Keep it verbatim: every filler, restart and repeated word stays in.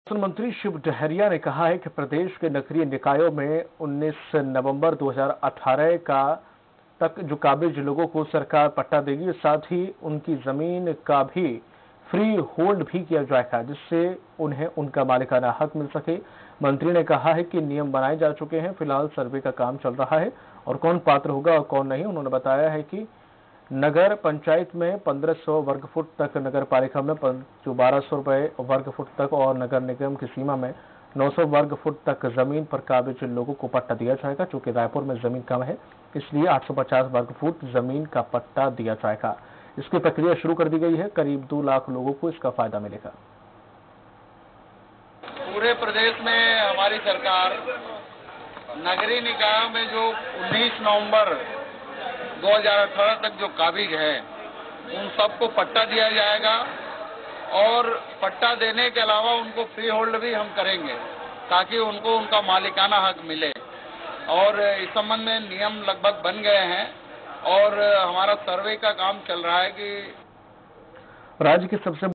शासन मंत्री शिव डहरिया ने कहा है कि प्रदेश के नगरीय निकायों में उन्नीस नवंबर दो हज़ार अठारह का तक जो काबिज लोगों को सरकार पट्टा देगी, साथ ही उनकी जमीन का भी फ्री होल्ड भी किया जाएगा, जिससे उन्हें उनका मालिकाना हक मिल सके। मंत्री ने कहा है कि नियम बनाए जा चुके हैं, फिलहाल सर्वे का काम चल रहा है और कौन पात्र होगा और कौन नहीं। उन्होंने बताया है कि नगर पंचायत में पंद्रह सौ वर्ग फुट तक, नगर पालिका में जो बारह सौ रुपए वर्ग फुट तक और नगर निगम की सीमा में नौ सौ वर्ग फुट तक जमीन पर काबिज लोगों को पट्टा दिया जाएगा। चूंकि रायपुर में जमीन कम है, इसलिए आठ सौ पचास वर्ग फुट जमीन का पट्टा दिया जाएगा। इसकी प्रक्रिया शुरू कर दी गई है। करीब दो लाख लोगों को इसका फायदा मिलेगा। पूरे प्रदेश में हमारी सरकार नगरीय निकायों में जो उन्नीस नवंबर दो हज़ार अठारह तक जो काबिज है, उन सबको पट्टा दिया जाएगा और पट्टा देने के अलावा उनको फ्री होल्ड भी हम करेंगे ताकि उनको उनका मालिकाना हक मिले। और इस संबंध में नियम लगभग बन गए हैं और हमारा सर्वे का काम चल रहा है कि राज्य के सबसे